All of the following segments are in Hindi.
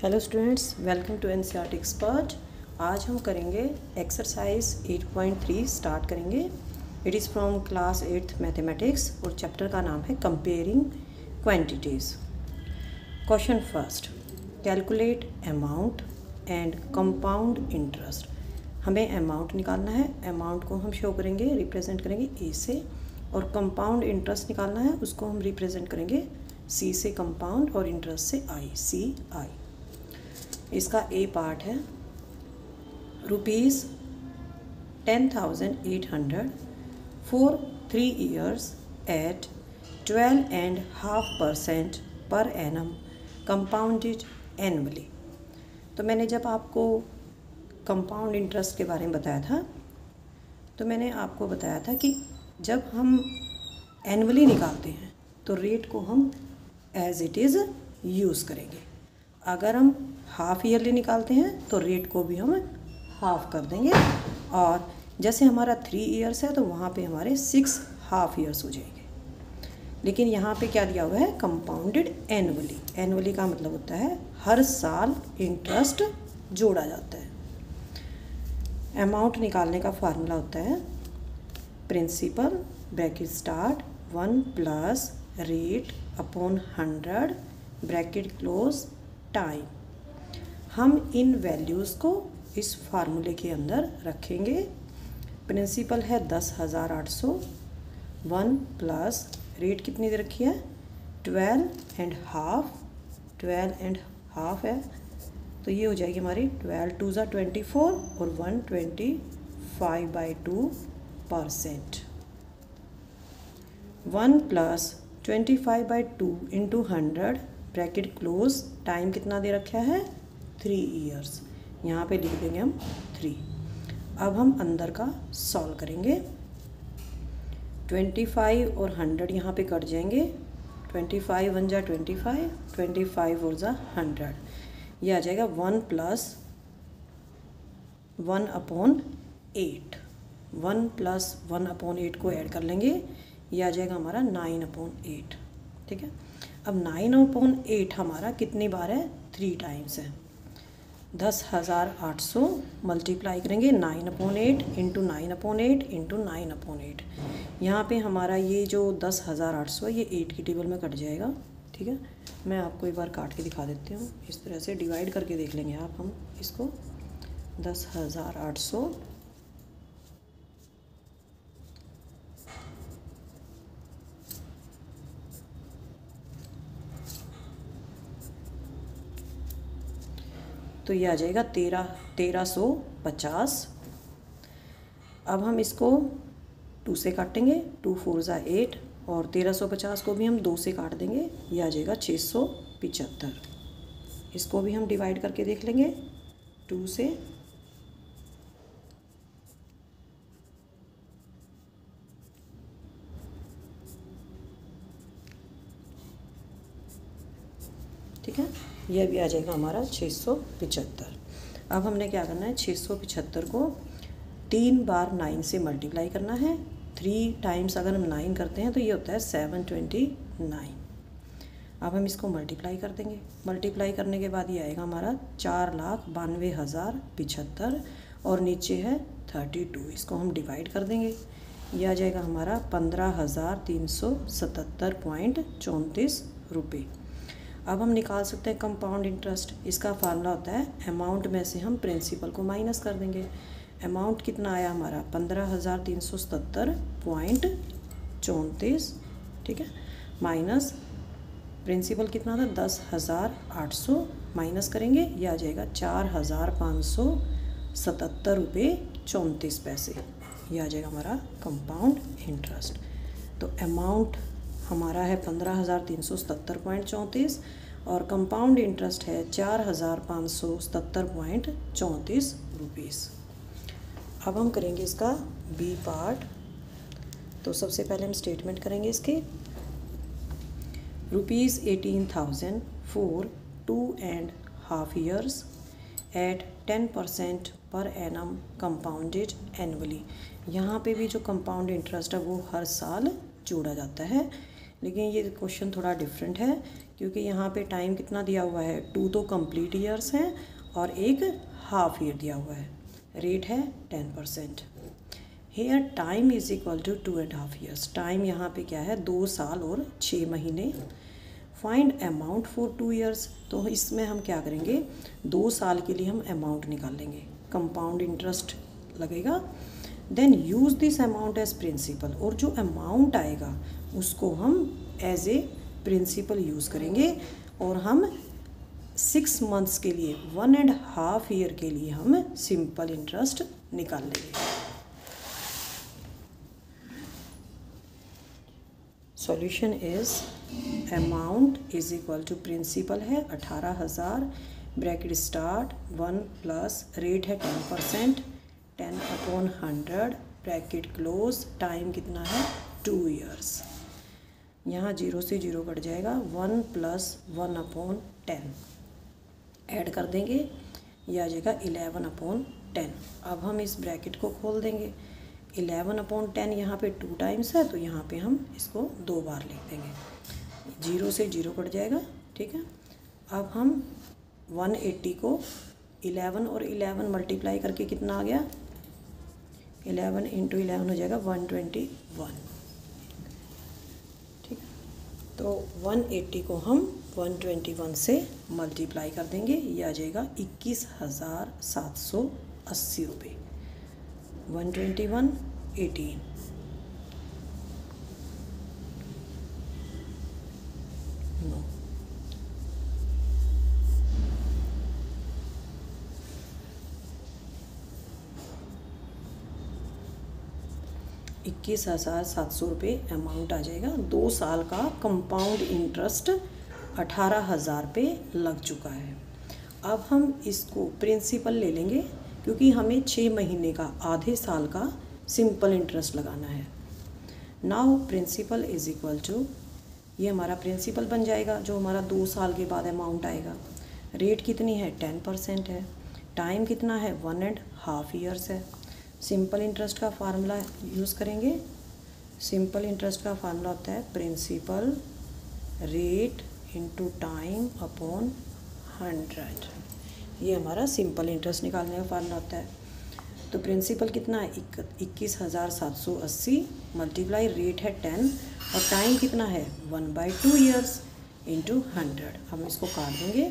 Hello students, welcome to NCERT expert. आज हम करेंगे एक्सरसाइज 8.3 स्टार्ट करेंगे। It is from class 8th mathematics और चैप्टर का नाम है comparing quantities. Question first, calculate amount and compound interest. हमें अमाउंट निकालना है। अमाउंट को हम शो करेंगे, रिप्रेजेंट करेंगे ए से, और कंपाउंड इंटरेस्ट निकालना है, उसको हम रिप्रेजेंट करेंगे सी से कंपाउंड और इंटरेस्ट से आई, सी आई। इसका ए पार्ट है ₹10,800 फॉर 3 years एट 12.5% पर एनम कंपाउंडेड एनुअली। तो मैंने जब आपको कंपाउंड इंटरेस्ट के बारे में बताया था, तो मैंने आपको बताया था कि जब हम एनुअली निकालते हैं तो रेट को हम एज इट इज़ यूज़ करेंगे। अगर हम हाफ ईयरली निकालते हैं तो रेट को भी हम हाफ कर देंगे, और जैसे हमारा 3 years है तो वहाँ पे हमारे 6 हाफ ईयर्स हो जाएंगे। लेकिन यहाँ पे क्या दिया हुआ है? Compounded annually. एनुअली का मतलब होता है हर साल इंटरेस्ट जोड़ा जाता है। अमाउंट निकालने का फार्मूला होता है principal bracket start 1 plus rate upon 100 bracket close time. हम इन वैल्यूज़ को इस फार्मूले के अंदर रखेंगे। प्रिंसिपल है 10,800, 1 प्लस रेट कितनी दे रखी है? 12.5 है, तो ये हो जाएगी हमारी 12 2 ज़ा 24 और 125/2%। 1 प्लस 25/2 इंटू 100 ब्रैकेट क्लोज टाइम कितना दे रखा है? 3 years। यहाँ पे लिख देंगे हम 3। अब हम अंदर का सॉल्व करेंगे। 25 और 100 यहाँ पे कट जाएंगे। 25 1 जा 25, 25 और जा 100, ये आ जाएगा 1 प्लस 1/8। 1 प्लस 1/8 को ऐड कर लेंगे, ये आ जाएगा हमारा 9/8। ठीक है। अब 9/8 हमारा कितनी बार है? 3 टाइम्स है। 10,800 मल्टीप्लाई करेंगे 9/8 इंटू 9/8 इंटू 9/8। यहाँ पे हमारा ये जो 10,800 ये 8 की टेबल में कट जाएगा। ठीक है, मैं आपको एक बार काट के दिखा देती हूँ। इस तरह से डिवाइड करके देख लेंगे आप। हम इसको 10,800 तो ये आ जाएगा 1350। अब हम इसको 2 से काटेंगे, 2 4 ज़ा 8, और 1350 को भी हम 2 से काट देंगे, ये आ जाएगा 675। इसको भी हम डिवाइड करके देख लेंगे 2 से। ठीक है, यह भी आ जाएगा हमारा 675। अब हमने क्या करना है? 675 को 3 बार 9 से मल्टीप्लाई करना है। 3 टाइम्स अगर हम 9 करते हैं तो ये होता है 729। अब हम इसको मल्टीप्लाई कर देंगे। मल्टीप्लाई करने के बाद ये आएगा हमारा 4,92,075, और नीचे है 32। इसको हम डिवाइड कर देंगे, ये आ जाएगा हमारा 15,377.34 रुपये। अब हम निकाल सकते हैं कंपाउंड इंटरेस्ट। इसका फार्मूला होता है अमाउंट में से हम प्रिंसिपल को माइनस कर देंगे। अमाउंट कितना आया हमारा? 15,377.34। ठीक है, माइनस प्रिंसिपल कितना था? 10,800 माइनस करेंगे, ये आ जाएगा 4,577 रुपये 34 पैसे। ये आ जाएगा हमारा कंपाउंड इंटरेस्ट। तो अमाउंट हमारा है 15,377.34 और कंपाउंड इंटरेस्ट है 4,577.34 रुपीज़। अब हम करेंगे इसका बी पार्ट। तो सबसे पहले हम स्टेटमेंट करेंगे इसके। ₹18,000 फॉर 2.5 years एट 10% पर एनम कंपाउंडेड एनुअली। यहाँ पे भी जो कंपाउंड इंटरेस्ट है वो हर साल जोड़ा जाता है, लेकिन ये क्वेश्चन थोड़ा डिफरेंट है क्योंकि यहाँ पे टाइम कितना दिया हुआ है, 2 तो कंप्लीट ईयर्स हैं और एक हाफ ईयर दिया हुआ है। रेट है 10%। Here time is equal to 2.5 years. Time यहाँ पे क्या है, 2 साल और 6 महीने। Find amount for 2 years. तो इसमें हम क्या करेंगे, 2 साल के लिए हम अमाउंट निकाल लेंगे, कंपाउंड इंटरेस्ट लगेगा। Then use this amount as principal, और जो अमाउंट आएगा उसको हम एज ए प्रिंसिपल यूज़ करेंगे और हम 6 मंथ्स के लिए, 1.5 ईयर के लिए हम सिंपल इंटरेस्ट निकाल लेंगे। Solution is amount is equal to principal है 18,000, ब्रैकेट स्टार्ट 1 प्लस रेट है 10%, 10/100 ब्रैकेट क्लोज, टाइम कितना है 2 ईयर्स। यहाँ 0 से 0 कट जाएगा, 1 प्लस 1/10 ऐड कर देंगे, ये आ जाएगा 11/10। अब हम इस ब्रैकेट को खोल देंगे, 11/10 यहाँ पे 2 टाइम्स है तो यहाँ पे हम इसको 2 बार लिख देंगे, 0 से 0 कट जाएगा, ठीक है। अब हम 180 को 11 और 11 मल्टीप्लाई करके कितना आ गया, 11 × 11 हो जाएगा 121, ठीक है। तो 180 को हम 121 से मल्टीप्लाई कर देंगे, ये आ जाएगा 21,780 रुपये। 121 18 नो 21,700 रुपये अमाउंट आ जाएगा। 2 साल का कंपाउंड इंटरेस्ट 18,000 रुपये लग चुका है। अब हम इसको प्रिंसिपल ले लेंगे क्योंकि हमें 6 महीने का, आधे साल का सिंपल इंटरेस्ट लगाना है। Now principal is equal to, ये हमारा प्रिंसिपल बन जाएगा जो हमारा 2 साल के बाद अमाउंट आएगा। रेट कितनी है 10% है, टाइम कितना है 1.5 ईयर्स है। सिंपल इंटरेस्ट का फार्मूला यूज़ करेंगे। सिंपल इंटरेस्ट का फार्मूला होता है principal rate into time upon 100। ये हमारा सिंपल इंटरेस्ट निकालने का फार्मूला होता है। तो प्रिंसिपल कितना है 21,780 मल्टीप्लाई रेट है 10 और टाइम कितना है 1/2 ईयर्स इंटू 100। हम इसको काट देंगे,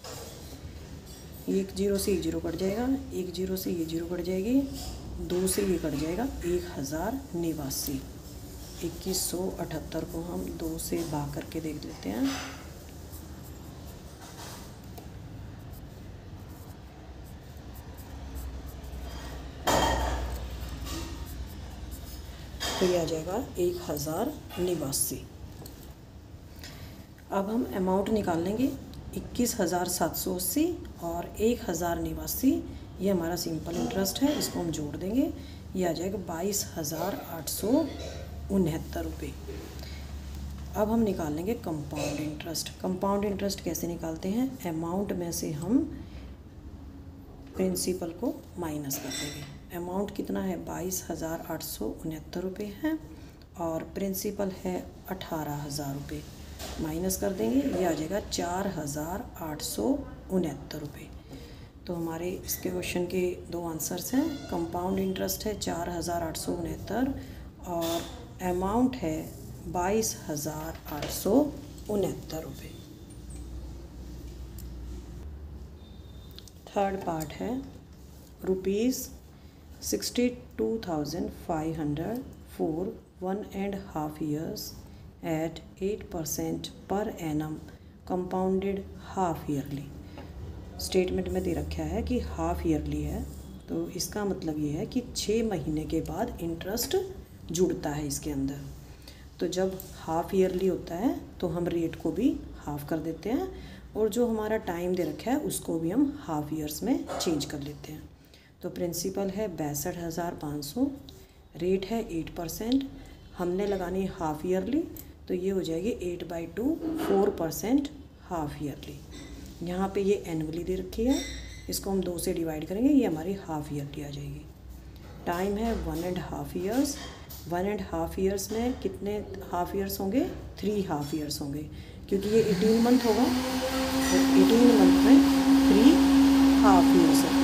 1 0 से 1 0 कट जाएगा, 1 0 से ये 0 कट जाएगी, 2 से ये कट जाएगा 1089। 2178 को हम 2 से भाग करके देख लेते हैं। तो ये आ जाएगा 1089। अब हम अमाउंट निकाल लेंगे, 21,780 और 1089, ये हमारा सिंपल इंटरेस्ट है, इसको हम जोड़ देंगे, ये आ जाएगा 22,869 रुपये। अब हम निकाल लेंगे कंपाउंड इंटरेस्ट। कंपाउंड इंटरेस्ट कैसे निकालते हैं, अमाउंट में से हम प्रिंसिपल को माइनस कर देंगे। अमाउंट कितना है 22,869 रुपये है और प्रिंसिपल है 18,000 रुपये, माइनस कर देंगे, ये आ जाएगा 4,869 रुपये। तो हमारे इसके क्वेश्चन के 2 आंसर्स हैं। कंपाउंड इंटरेस्ट है 4,869 और अमाउंट है 22,869 रुपये। थर्ड पार्ट है ₹62,500 for 1.5 years at 8% per annum compounded half yearly. Statement में दे रखा है कि हाफ ईयरली है, तो इसका मतलब ये है कि 6 महीने के बाद इंटरेस्ट जुड़ता है इसके अंदर। तो जब हाफ ईयरली होता है तो हम रेट को भी हाफ कर देते हैं और जो हमारा टाइम दे रखा है उसको भी हम हाफ ईयर्स में चेंज कर लेते हैं। तो प्रिंसिपल है 62,500, रेट है 8%, हमने लगानी है हाफ ईयरली, तो ये हो जाएगी 8/2 4% हाफ ईयरली। यहाँ पे ये एनुअली दे रखी है, इसको हम 2 से डिवाइड करेंगे, ये हमारी हाफ ईयरली आ जाएगी। टाइम है 1.5 ईयर्स, 1.5 ईयर्स में कितने हाफ ईयर्स होंगे? 3 हाफ ईयर्स होंगे, क्योंकि ये 18 मंथ होगा तो 18 मंथ में 3 हाफ ईयर्स होंगे।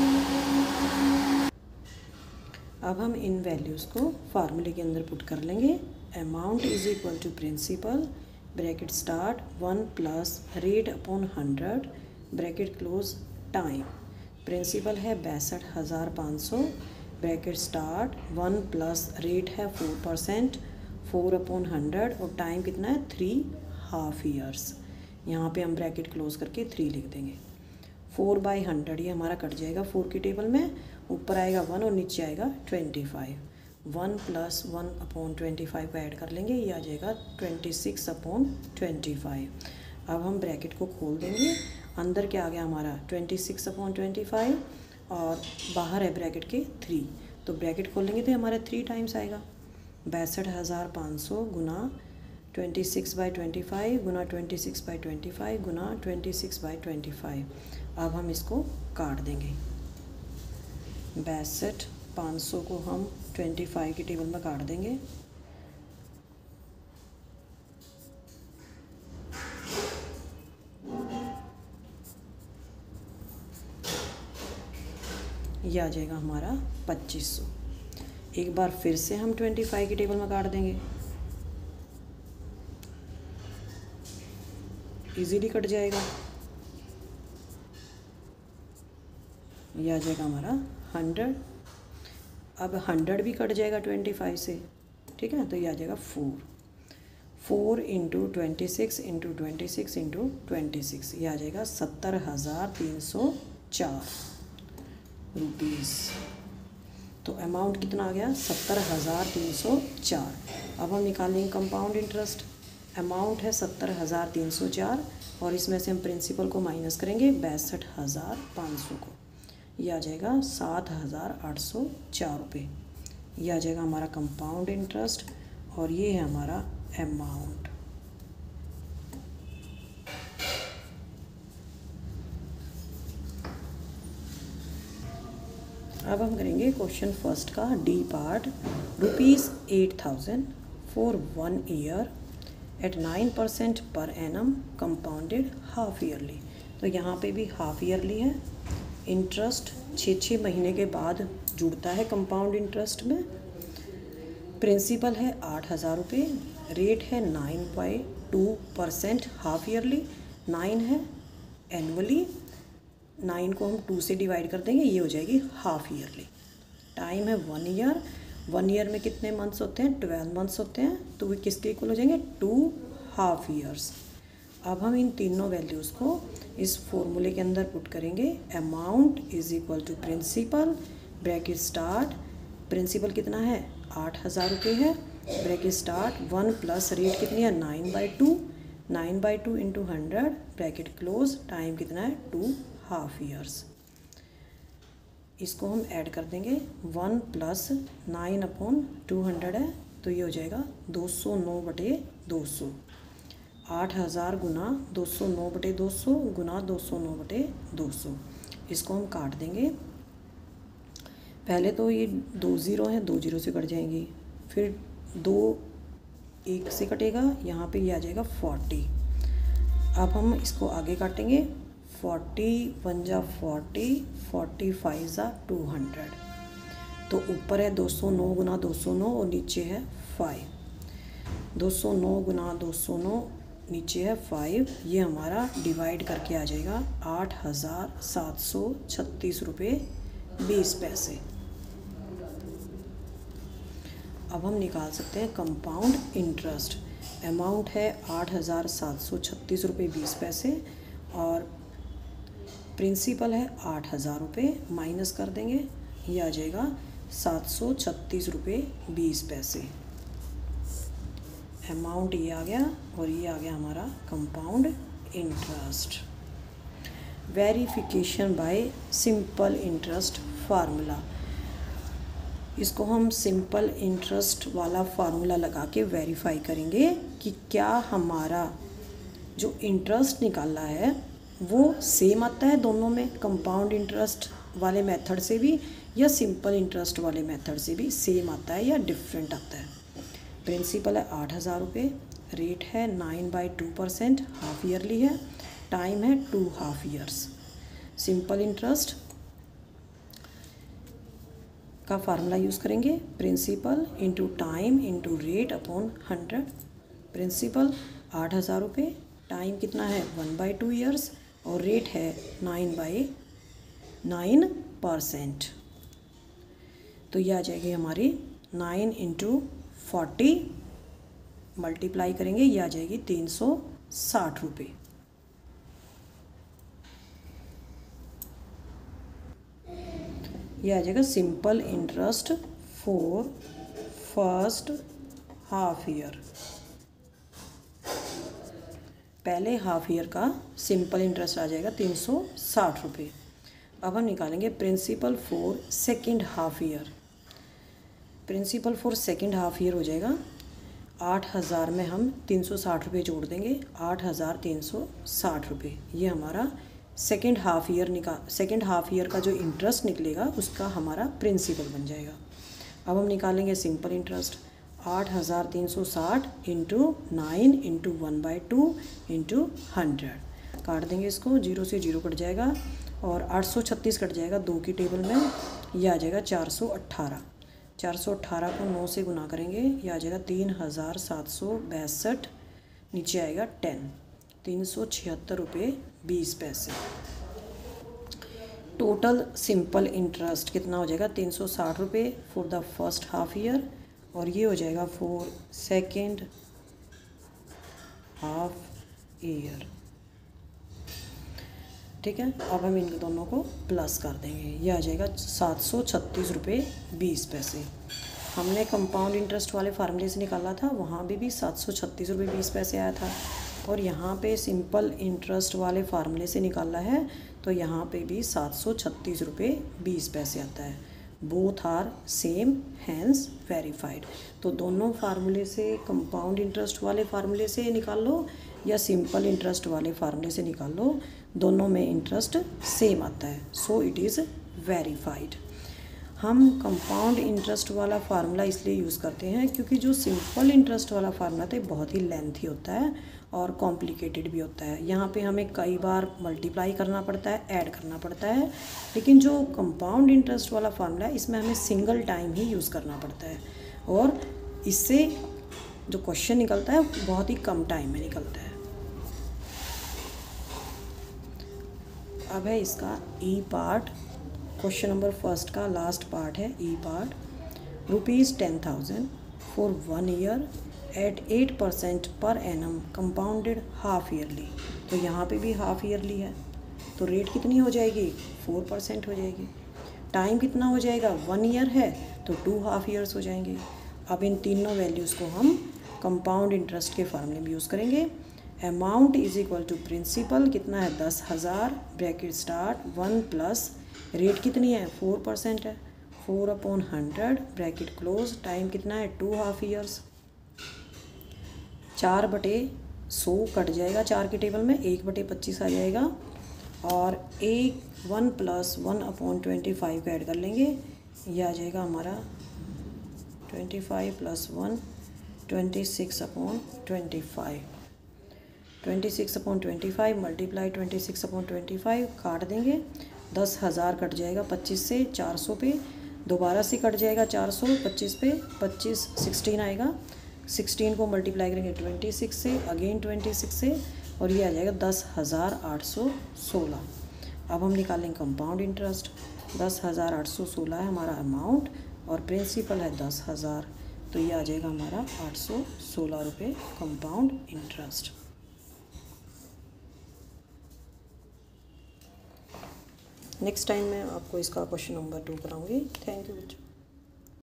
अब हम इन वैल्यूज़ को फार्मूले के अंदर पुट कर लेंगे। Amount is equal to principal bracket start 1 plus rate upon 100 bracket close time. Principal है 62,500 ब्रैकेट स्टार्ट 1 प्लस रेट है 4%, 4 अपॉन 100 और टाइम कितना है? 3 हाफ ईयर्स। यहाँ पे हम ब्रैकेट क्लोज करके 3 लिख देंगे। 4/100 ये हमारा कट जाएगा 4 की टेबल में, ऊपर आएगा 1 और नीचे आएगा 25। 1 प्लस 1 अपॉन 25 को ऐड कर लेंगे, ये आ जाएगा 26 अपॉन 25। अब हम ब्रैकेट को खोल देंगे, अंदर क्या आ गया हमारा 26 अपॉन 25 और बाहर है ब्रैकेट के 3, तो ब्रैकेट खोलेंगे तो हमारा 3 टाइम्स आएगा। 62,500 गुना 26/25 गुना 26/25 गुना 26/25। अब हम इसको काट देंगे। 62,500 को हम 25 की टेबल में काट देंगे। यह आ जाएगा हमारा 2500। एक बार फिर से हम 25 की टेबल में काट देंगे, इजीली कट जाएगा। यह आ जाएगा हमारा 100। अब 100 भी कट जाएगा 25 से, ठीक है, तो यह आ जाएगा 4 इंटू 26 इंटू 26 इंटू 26, यह आ जाएगा 70,304 रुपीज़। तो अमाउंट कितना आ गया? 70,304। अब हम निकालेंगे कंपाउंड इंटरेस्ट। अमाउंट है 70,304 और इसमें से हम प्रिंसिपल को माइनस करेंगे 62,500 को, यह आ जाएगा 7,804 रुपये। यह आ जाएगा हमारा कंपाउंड इंटरेस्ट और ये है हमारा अमाउंट। अब हम करेंगे क्वेश्चन फर्स्ट का D part. ₹8,000 for 1 year at 9% per annum compounded half yearly. तो यहाँ पे भी हाफ ईयरली है। इंटरेस्ट 6 महीने के बाद जुड़ता है कंपाउंड इंटरेस्ट में। प्रिंसिपल है 8,000 रुपये, रेट है 9.2% हाफ ईयरली, 9 है एनुअली, 9 को हम 2 से डिवाइड कर देंगे, ये हो जाएगी हाफ ईयरली। टाइम है 1 ईयर। 1 ईयर में कितने मंथ्स होते हैं? 12 मंथ्स होते हैं, तो वो किसके इक्वल हो जाएंगे? 2 हाफ ईयर्स। अब हम इन तीनों वैल्यूज़ को इस फॉर्मूले के अंदर पुट करेंगे। Amount is equal to principal bracket start, principal कितना है? 8,000 रुपये है, ब्रैकेट स्टार्ट 1 प्लस रेट कितनी है? 9/2, 9/2 इंटू 100 ब्रैकेट क्लोज, टाइम कितना है? 2 हाफ ईयर्स। इसको हम ऐड कर देंगे, 1 प्लस 9 अपॉन 200 है, तो ये हो जाएगा 209/200। 8,000 गुना 209/200 गुना 209/200। इसको हम काट देंगे। पहले तो ये 2 ज़ीरो हैं, 2 ज़ीरो से कट जाएंगी, फिर 2 1 से कटेगा, यहाँ पे ये आ जाएगा 40। अब हम इसको आगे काटेंगे। 40 1 जा 40, 45 जा 200। तो ऊपर है 209 गुना 209 और नीचे है 5। 209 गुना 209 नीचे है 5, ये हमारा डिवाइड करके आ जाएगा 8,736 रुपये 20 पैसे। अब हम निकाल सकते हैं कंपाउंड इंटरेस्ट। अमाउंट है 8,736 रुपये 20 पैसे और प्रिंसिपल है 8,000 रुपये, माइनस कर देंगे, ये आ जाएगा 736 रुपये 20 पैसे। अमाउंट ये आ गया और ये आ गया हमारा compound interest. Verification by simple interest formula. इसको हम सिंपल इंटरेस्ट वाला फार्मूला लगा के वेरीफाई करेंगे कि क्या हमारा जो इंटरेस्ट निकाला है वो सेम आता है दोनों में, कंपाउंड इंटरेस्ट वाले मेथड से भी, या सिंपल इंटरेस्ट वाले मेथड से भी सेम आता है या डिफरेंट आता है। प्रिंसिपल है 8,000 रुपये, रेट है 9/2%, हाफ ईयरली है, टाइम है 2.5 ईयर्स। सिंपल इंटरेस्ट का फार्मूला यूज़ करेंगे, principal into time into rate upon 100। Principal 8,000 रुपये, टाइम कितना है 1/2 ईयर्स और रेट है 9/9%। तो ये आ जाएगी हमारी 9 × 40 मल्टीप्लाई करेंगे, ये आ जाएगी 360 रुपये। ये आ जाएगा simple interest for first half year. पहले हाफ ईयर का सिंपल इंटरेस्ट आ जाएगा 360 रुपये। अब हम निकालेंगे principal for second half year. Principal for second half year हो जाएगा 8,000 में हम 360 रुपये जोड़ देंगे, 8,360 रुपये। ये हमारा सेकंड हाफ ईयर का जो इंटरेस्ट निकलेगा उसका हमारा प्रिंसिपल बन जाएगा। अब हम निकालेंगे simple interest, 8,360 into 9 into 1/2 into 100। काट देंगे इसको, 0 से 0 कट जाएगा और 836 कट जाएगा 2 की टेबल में, यह आ जाएगा 418। 418 को 9 से गुना करेंगे, यह आ जाएगा 3,762, नीचे आएगा 10, 376 रुपये 20 पैसे। टोटल सिंपल इंटरेस्ट कितना हो जाएगा 360 रुपये for the first half year, और ये हो जाएगा फॉर सेकेंड हाफ ईयर। ठीक है, अब हम इन दोनों को प्लस कर देंगे, ये आ जाएगा 736 रुपये 20 पैसे। हमने कंपाउंड इंटरेस्ट वाले फार्मूले से निकाला था, वहाँ भी 736 रुपये 20 पैसे आया था, और यहाँ पे सिंपल इंटरेस्ट वाले फार्मूले से निकाला है तो यहाँ पे भी 736 रुपये 20 पैसे आता है। Both are same, hence verified. तो दोनों फार्मूले से, कंपाउंड इंटरेस्ट वाले फार्मूले से निकाल लो या सिंपल इंटरेस्ट वाले फार्मूले से निकाल लो, दोनों में इंटरेस्ट सेम आता है, सो इट इज़ वेरीफाइड। हम कंपाउंड इंटरेस्ट वाला फार्मूला इसलिए यूज़ करते हैं क्योंकि जो सिंपल इंटरेस्ट वाला फार्मूला था बहुत ही लेंथी होता है और कॉम्प्लिकेटेड भी होता है। यहाँ पे हमें कई बार मल्टीप्लाई करना पड़ता है, ऐड करना पड़ता है, लेकिन जो कंपाउंड इंटरेस्ट वाला फार्मूला है इसमें हमें सिंगल टाइम ही यूज़ करना पड़ता है और इससे जो क्वेश्चन निकलता है बहुत ही कम टाइम में निकलता है। अब है इसका E part, question number first का लास्ट पार्ट है E part. ₹10,000 for 1 year at 8% per annum compounded half yearly. तो यहाँ पे भी हाफ ईयरली है, तो रेट कितनी हो जाएगी 4% हो जाएगी। टाइम कितना हो जाएगा 1 ईयर है तो 2 हाफ ईयर्स हो जाएंगे। अब इन तीनों वैल्यूज़ को हम कंपाउंड इंटरेस्ट के फार्मूले में यूज़ करेंगे। Amount is equal to principal कितना है 10,000 ब्रैकेट स्टार्ट 1 प्लस रेट कितनी है 4% है, 4/100 ब्रैकेट क्लोज, टाइम कितना है 2 हाफ ईयर्स। 4/100 कट जाएगा 4 की टेबल में, 1/25 आ जाएगा और 1 + 1/25 का ऐड कर लेंगे, ये आ जाएगा हमारा 25 + 1 26/25। 26/25 मल्टीप्लाई 26/25 काट देंगे, 10,000 कट जाएगा 25 से 400 पे, दोबारा से कट जाएगा 400 25 पे, 25 16 आएगा, 16 को मल्टीप्लाई करेंगे 26 से, अगेन 26 से, और ये आ जाएगा 10,816। अब हम निकालेंगे कंपाउंड इंटरेस्ट। 10,816 है हमारा अमाउंट और प्रिंसिपल है 10,000, तो ये आ जाएगा हमारा 816 रुपये कंपाउंड इंटरेस्ट। नेक्स्ट टाइम मैं आपको इसका क्वेश्चन नंबर 2 कराऊंगी। थैंक यू बच्चों।